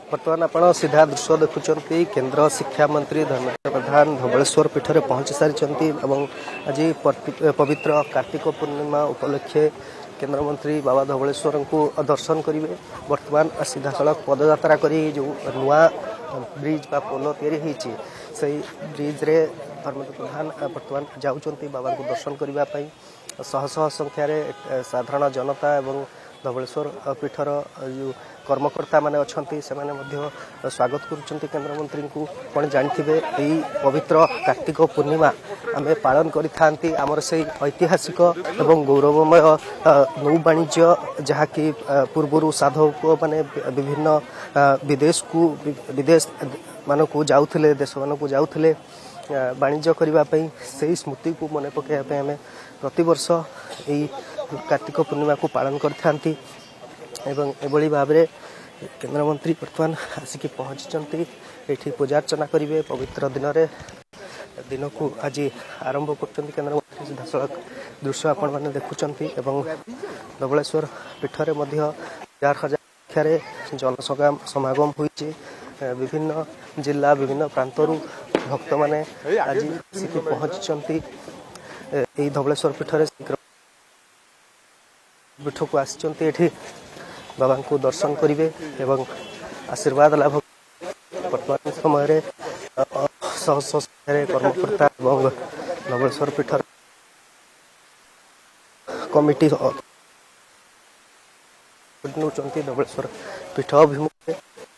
बर्तमान आपण सीधा दृश्य देखुं केन्द्र शिक्षा मंत्री धर्मेन्द्र प्रधान धवलेश्वर पीठ में पहुंची सारी आज पवित्र कार्तिक पूर्णिमा उपलक्षे केन्द्र मंत्री बाबा धवलेश्वर को दर्शन करेंगे। बर्तमान सीधा सड़क पदयात्रा करी जो नुआ ब्रिज बा पोल से ब्रिज रे धर्मेन्द्र प्रधान बर्तमान जाऊँच बाबा को दर्शन करने शह शह संख्यार साधारण जनता एवं धवलेश्वर पीठर जो कर्मकर्ता माने अच्छी से स्वागत करुँच केन्द्र मंत्री को। पुणी जानते यही पवित्र कार्तिक पूर्णिमा आम पालन करी आमर से ऐतिहासिक एवं गौरवमय नौ वाणिज्य जहाँकि पूर्वर साधक माने विभिन्न विदेश मान को जाऊले देश मान को जाऊले वाणिज्य करने से स्मृति को मन पकड़ापी आम प्रतिवर्ष यही कार्तिक पूर्णिमा को पालन करते एवं भाव में केन्द्र मंत्री बर्तमान आसिक पहुँची ये पूजा अर्चना करेंगे। पवित्र दिन को आज आरंभ कर केन्द्र मंत्री सीधा सड़क दृश्य आपण मैंने देखुं एवं धवलेश्वर पीठरे हजार हजार संख्यार जन समागम होती विभिन्न जिला विभिन्न प्रांतर भक्त मैंने आज आसिक पहुँची धवलेश्वर पीठरे पीठ को आसी बाबा को दर्शन करेंगे एवं आशीर्वाद लाभ। वर्तमान समय शह शह कर्मकर्ता एवं धवलेश्वर पीठ कमिटी धवलेश्वर पीठ अभिमुखे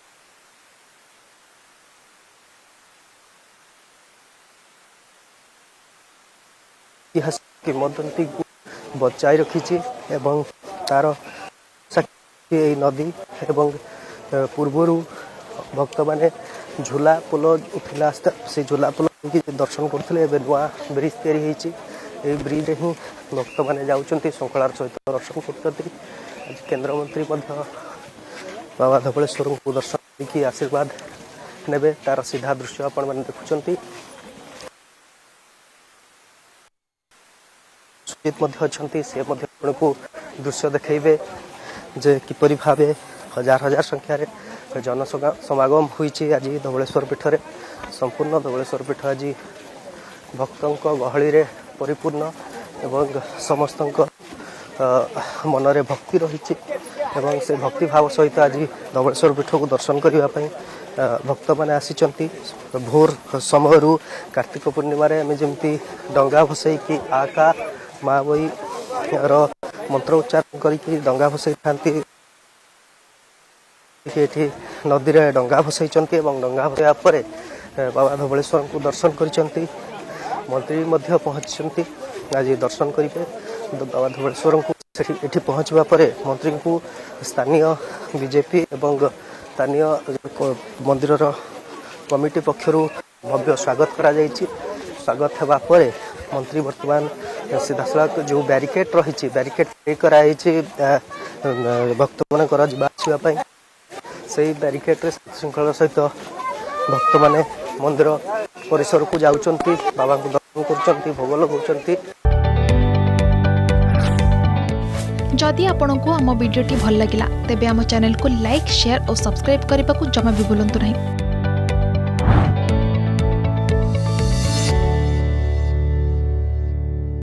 ऐतिहासिक किंवदंती को बचाई रखी एवं तार नदी एवं पूर्वर भक्त माने झूला पोल उठिला से झूला पोल दर्शन करते नुआ ब्रिज तैयारी ब्रिज ही भक्त मैंने जाऊँच श्रृंखलार सहित दर्शन कर केन्द्र मंत्री बाबा धवलेश्वर को दर्शन कर आशीर्वाद ने तार सीधा दृश्य आपण मैंने देखुं। सुजीत सी को दृश्य देखेबे जे किपरि भावे हजार हजार संख्यार जन समागम होइछि आज धवलेश्वर पीठरे। संपूर्ण धवलेश्वर पीठ आज भक्तों गहली रे परिपूर्ण एवं समस्त मनरे भक्ति रही से भक्ति भाव सहित आज धवलेश्वर पीठ को दर्शन करने भक्त मैंने आसी भोर समय कार्तिक पूर्णिम जमी डंगा भसई कि आका माँ बई मंत्र उच्चारण करके डंगा भसई था नदी में डंगा भसई डंगा भसैया पर बाबा धवलेश्वर को दर्शन कर मंत्री पहुंची आज दर्शन करेंगे। बाबा धवलेश्वर को ये पहुँचवा पर मंत्री को स्थानीय बीजेपी एवं स्थानीय मंदिर कमिटी पक्षर भव्य स्वागत करा जायछि। स्वागत होगा पर मंत्री वर्तमान सीधा सड़क जो बैरिकेड रही बैरिकेड कराई भक्त मान जावाई से बैरिकेड श्रृंखला सहित भक्त माने मंदिर परिसर को जाऊँच बाबा को दर्शन कर भोग लगाउछंती। जदि आपंक आम भिडी भल लगा तेब आम चैनल को लाइक शेयर और सब्सक्राइब करने को जमा भी भूलु नहीं।